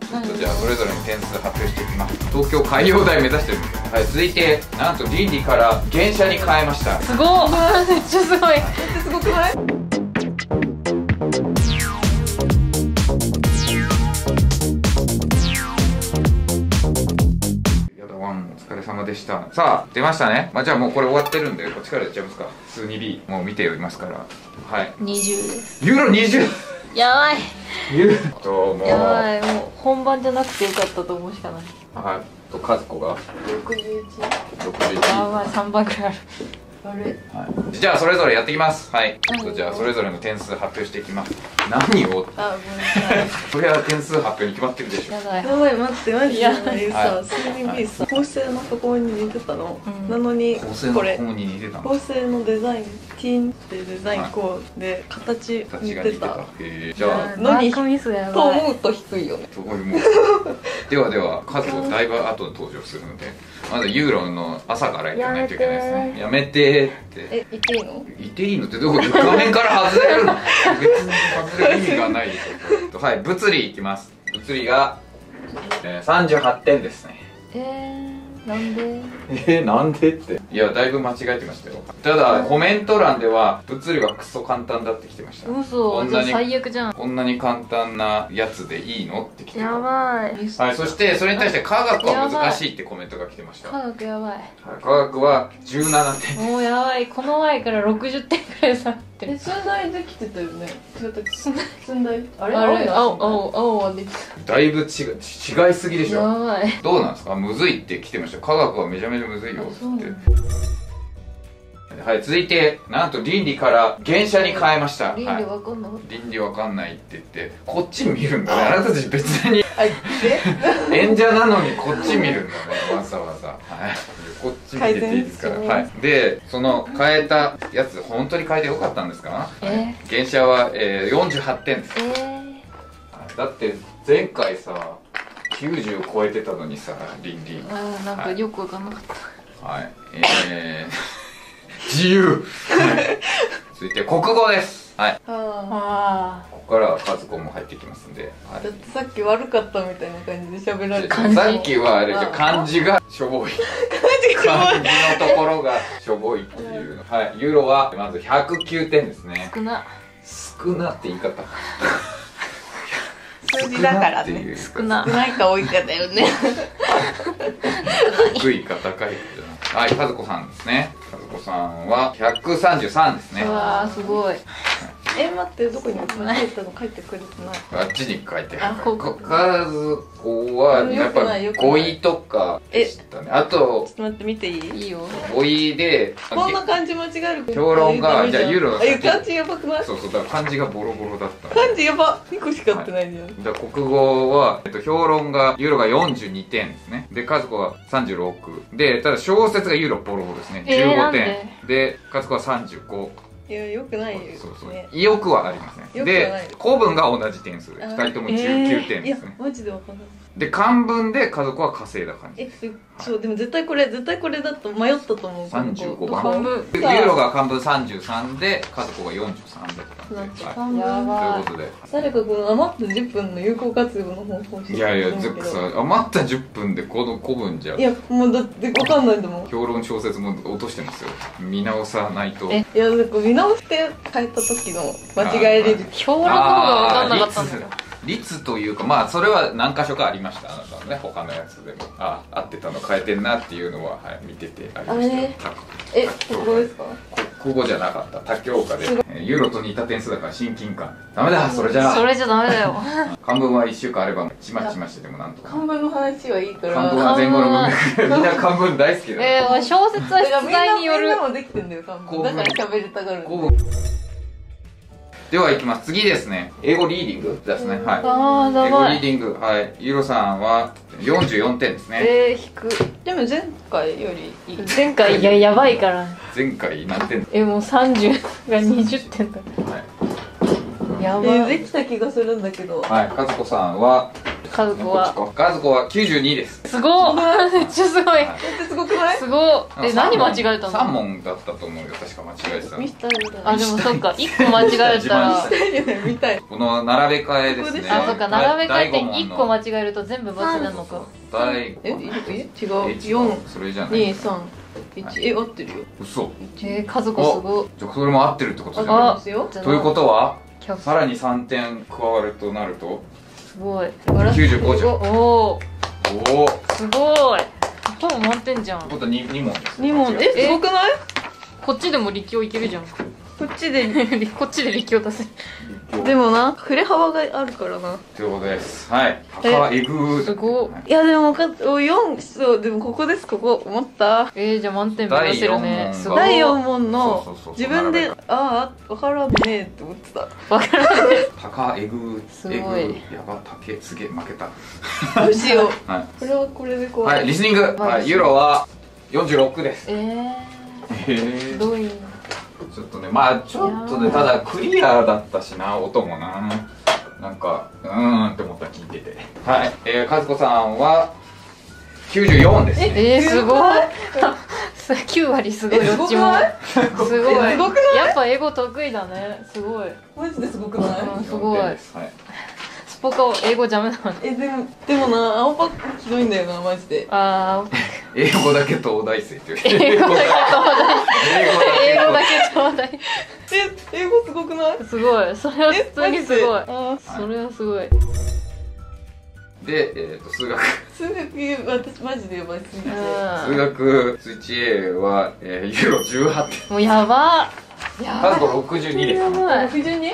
じゃあそれぞれの点数発表していきます。東京海洋大目指してるんですよ。はい、続いてなんと倫理から原車に変えました。 すごっめっちゃすごい。 すごくない？ お疲れ様でした。さあ出ましたね。じゃあもうこれ終わってるんでこっちからやっちゃいますか。普通に B もう見ていますから。はい、 20です。 ユーロ20。 やばいユーロもうやばい、もう本番じゃなくてよかったと思うしかない。 はいと和子が 61。 やばい、3番くらいある。 あれ？ はい、じゃあそれぞれやっていきます。はい、じゃあそれぞれの点数発表していきます。何をあ、ごめんなさい。 それは点数発表に決まってるでしょ。 やばい。 やばい、待って、マジでさ、 は数人 B さ、構成のところに似てたの。 うんなのに、 構成のこれ方に似てたの。 構成のデザイン、ティンってデザインこうで形似てた。 じゃあのにマークミスやとばい。 思うと低いよね。 すごいもうではでは和子だいぶ後で登場するので、まずユーロの朝からやらないといけないですね。やめてってえ、言っていいの？ 言っていいのってどこ画面から外れるの別に外れる意味がないでしょ。はい、物理いきます。物理が、38点ですね。 なんで？ なんでって。いやだいぶ間違えてましたよ。ただコメント欄では物理はクソ簡単だって来てました。 嘘、じゃあ最悪じゃん。 こんなに簡単なやつでいいのって来てた。 やばい。 はい、そしてそれに対して科学は難しいってコメントが来てました。 科学やばい。 はい、科学は17点。 もうやばい。この前から60点くらい下がってる。 寸大できてたよね。違ったっけ？寸大？あれ？ 青はできだいぶ違いすぎでした。やょ。 ばい。 どうなんですか？むずいって来てました。科学はめちゃめちゃむずいよって。はい、続いてなんと倫理から原車に変えました。 倫理わかんなかっ倫理わかんないって言ってこっち見るんだね。あなたたち別にた。 演者なのにこっち見るんだね、わざわざ。はい、こっち見てていいですから。はい、でその変えたやつ本当に変えてよかったんですか？原車は、48点です。だって前回さ90超えてたのにさ、倫理なんかよくわかんなかった。 はい、自由続いて国語です。はい、ここからは和子も入ってきますんで、はい、 だってさっき悪かったみたいな感じで喋られてさっきはあれじゃ漢字がしょぼい漢字のところがしょぼいっていうの。はい、ユーロはまず109点ですね。 少なって言い方数字だからね。 少ないか多いかだよね。 低いか高いかじゃない。はい、和子さんですね。和子さんは133ですね。 うわーすごい。 待って、どこに間違えたの？書いてくれてない。 あっちに書いてあ、ここ和子はやっぱ語彙とかでしたね。あとちょっと待って、見ていい？ いいよ。 語彙でこんな漢字間違える。 評論がじゃあユーロの先。 漢字やばくない？ そうだから漢字がボロボロだった。 漢字やば。2個しか合ってないじゃん。 だから国語は、評論がユーロが42点ですね。で和子が36で、ただ小説がユーロボロボロですね、15点で和子は35。 いや、よくないよ。 意欲はありません。で古文が同じ点数で2人とも19点ですね。 いやマジでわかんない。 で漢文で家族は稼いだ感じ。 そうでも絶対これだと迷ったと思う。 35番ユーロが漢文33で家族が43だったんで、 やばい。ということで誰かこの余った10分の有効活用の方法して。 いやずっとさ余った10分でこの古文じゃ。 いやもうだってわかんないんだもん。 評論小説も落としてますよ。見直さないと。 いやなんか見直して変えた時の間違えれる。 評論の方がわかんなかったんだよ。 率というかまあそれは何箇所かありました。あなたのね他のやつでも合ってたの変えてんなっていうのは、はい、見ててありましたよ。 国語ですか？ 国語じゃなかった他教科でユーロと似た点数だから親近感。ダメだそれじゃダメだよ。 漢文は1週間あればちまちましてでもなんとか。 漢文の話はいいから。 漢文は前後の文みんな漢文大好きだ。 小説は出題による。 みんなもできてんだよ漢文。だから喋りたがる。 ではいきます。次ですね。英語リーディングですね。はい。英語リーディング。はい。ユーロさんは44点ですね。 引く。でも前回よりいい。 前回やばいから。 前回何点？ もう30が20点だ。 はい。 やばい。 できた気がするんだけど。 はい。和子さんは和子は和子は92です。 すごっめっちゃすごい。 すごくない？ すごっ。何間違えたの？ 3 問だったと思うよ。確か間違えてたの。 見たいみたいな。 あ、でもそっか、1個間違えたら見たい。 この並べ替えですね。 あ、そっか、並べ替えて1個間違えると全部×なのか。 違う。 4、 それじゃない。 2、3、1、合ってるよ。 嘘。 和子すごい。 じゃあそれも合ってるってことじゃないですよ。ということはさらに3点加わるとなるとすごい。 95じゃん。 おお。すごい。ほぼ満点じゃん。 ってことは2問です。 2問。すごくない？ こっちでも立教いけるじゃん。 こっちでこっちで立教出せ。 でもな、振れ幅があるからな。 ということです。はい。高えぐすごい。いやでも4、そうでもここです。ここ思った。 じゃあ満点目指せるね。 第4問の自分でわからんねえって思ってた。 わからんね。 高えぐすごい。 やばたけすげえ負けた。 どうしよう。 はい。 これはこれで怖い。 はい。リスニング。はい。ユーロは46です。 どういう？ ちょっとね、まあちょっとね、ただクリアだったしな、音もな、なんかって思った聞いてて。はい、和子さんは94ですね。 すごい。9割すごい、どっちも。すごい。やっぱ英語得意だね。すごい。 マジですごくない？ すごい。スポカ英語ダメなの？ でもな、青パックひどいんだよな、マジで。 英語だけ東大生っていう。 英語だけ東大。 英語すごくない？ すごい。それは普通にすごい。それはすごい。 で、数学。 数学、私マジでやばい。 数学、数値 A は、ユーロ18点。 もうやば。 和子62です。 62？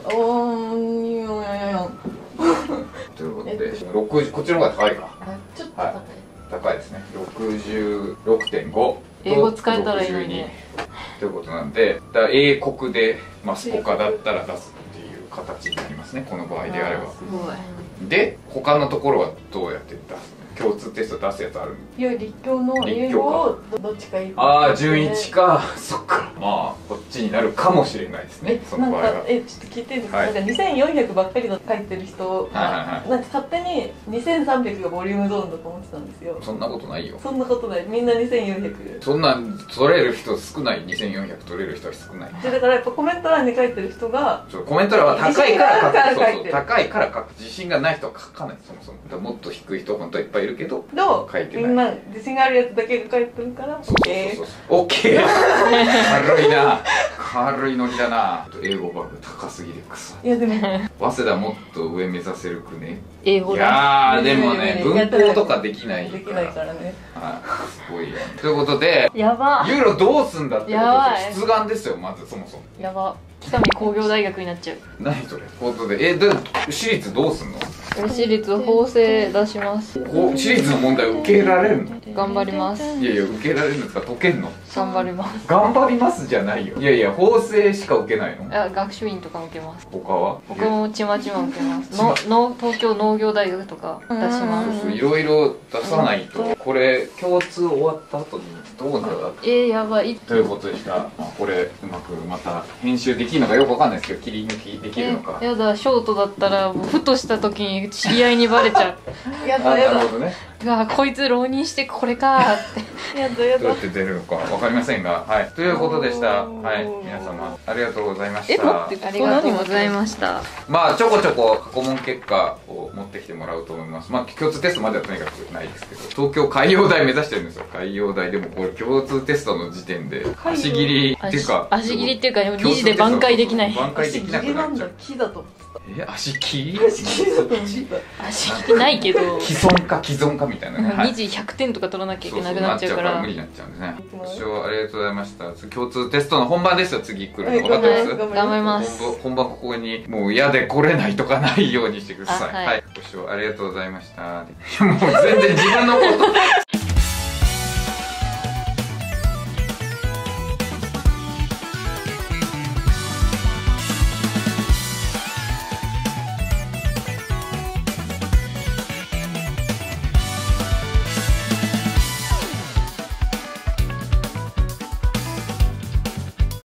ということで、こっちの方が高いか。 ちょっと高いですね。66.5。 英語使えたらいいのにね。 ということなんで、英国でスポカだったら出すっていう形になりますね。この場合であれば。で、他のところはどうやって出す？共通テスト出すやつある？ いや、立教の英語をどっちかいい。 準1か。そっか。まあこっちになるかもしれないですね。その場合は。 ちょっと聞いていいですか？なんか2400ばっかりの書いてる人、なんか勝手に2300がボリュームゾーンだと思ってたんですよ。 そんなことないよ。 そんなことない。みんな2400。 そんなん取れる人少ない。2400取れる人は少ない。 だからやっぱコメント欄に書いてる人が、 コメント欄は高いから書く。高いから書く。自信がない人は書かない。そもそも。もっと低い人本当はいっぱいいるけど書いてない。 みんな自信があるやつだけが書いてるから OK。軽いな。軽いノリだな。英語バグ高すぎるくさ。 いやでも早稲田もっと上目指せるくね。 英語だ。 いやでもね、文法とかできないできないからね。 すごいやん。ということで、 やば。 ユーロどうすんだってことで出願ですよ、まずそもそも。 やば。北見工業大学になっちゃう。 何それ？ことで、私立どうすんの？ 私立法政出します。 私立の問題受けられるの？ 頑張ります。 いやいや、受けられるんですか？解けんの？ 頑張ります。 頑張りますじゃないよ。いやいや、法政しか受けないの？ 学習院とか受けます。 他は？ 他もちまちま受けます。東京農業大学とか出します。 いろいろ出さないと、これ共通終わった後にどうなる？ やばい。 ということでした。これうまくまた編集できるのかよくわかんないですけど、切り抜きできるのか。 やだ、ショートだったらふとした時に知り合いにバレちゃう。 やだやだ。 なるほどね。 うわ、こいつ浪人してこれかーって。 やだやだ。 どうやって出るのかわかりませんが、はい。ということでした。はい、皆様ありがとうございました。 ありがとうございました。 まあちょこちょこ過去問結果を持ってきてもらうと思います。まあ共通テストまではとにかくないですけど、東京海洋大目指してるんですよ。海洋大でもこれ共通テストの時点で足切りっていうか、 足切りっていうか2次で挽回できない。 挽回できなくなっちゃう。 木だと思ってた。 足切り？ 足切りだと思ってた。 足切りないけど。 既存かみたいなね。 2次100点とか取らなきゃいけなくなっちゃうから。 無理になっちゃうんですね。ご視聴ありがとうございました。共通テストの本番ですよ。次来るの分かってます？ 頑張ります。 本番ここにもう嫌で来れないとかないようにしてください。はい。ご視聴ありがとうございました。もう全然自分のこと